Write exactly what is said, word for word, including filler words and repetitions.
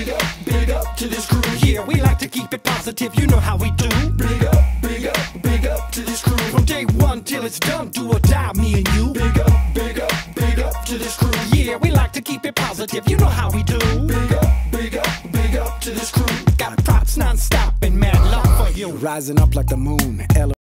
big up, big up to this crew. Yeah, we like to keep it positive, you know how we do. Big up, big up, big up to this crew. From day one till it's done, do or die, me and you. Big up, big up, big up to this crew. Yeah, we like to keep it positive, you know how we do. Big up, big up, big up to this crew. Got props non-stop and mad love for you. Rising up like the moon,